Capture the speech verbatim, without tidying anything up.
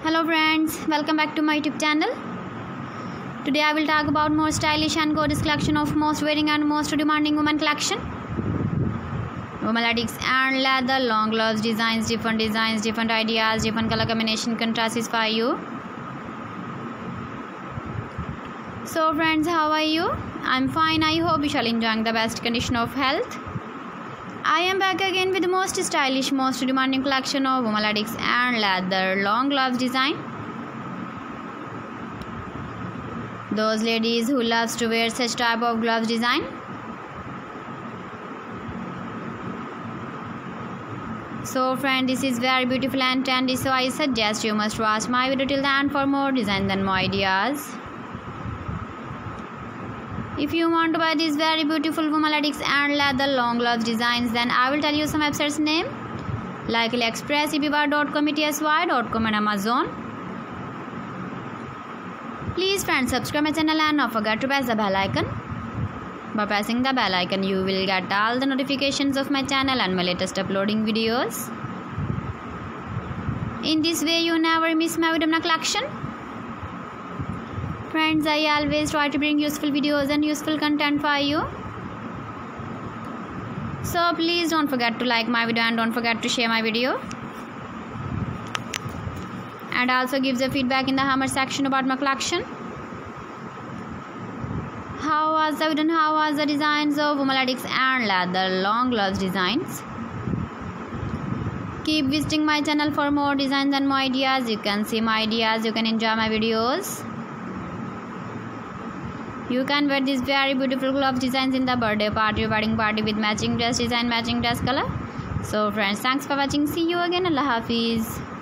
Hello friends, welcome back to my YouTube channel. Today I will talk about more stylish and gorgeous collection of most wearing and most demanding women collection. Women ladies and leather, long gloves, designs, different designs, different ideas, different color combination contrasts for you. So friends, how are you? I'm fine. I hope you shall enjoying the best condition of health. I am back again with the most stylish, most demanding collection of women ladies and leather long gloves design. Those ladies who loves to wear such type of gloves design. So friend, this is very beautiful and trendy, so I suggest you must watch my video till the end for more designs and more ideas. If you want to buy these very beautiful women ladies and leather long gloves designs, then I will tell you some websites name like AliExpress, eBay dot com, E T S Y dot com and Amazon. Please friends, subscribe my channel and not forget to press the bell icon. By pressing the bell icon, you will get all the notifications of my channel and my latest uploading videos. In this way, you never miss my video collection. Friends, I always try to bring useful videos and useful content for you. So please don't forget to like my video and don't forget to share my video. And also give the feedback in the comment section about my collection. How was the video and how was the designs of women ladies and leather long gloves designs? Keep visiting my channel for more designs and more ideas. You can see my ideas, you can enjoy my videos. You can wear these very beautiful glove designs in the birthday party or wedding party with matching dress design, matching dress color. So friends, thanks for watching. See you again. Allah Hafiz.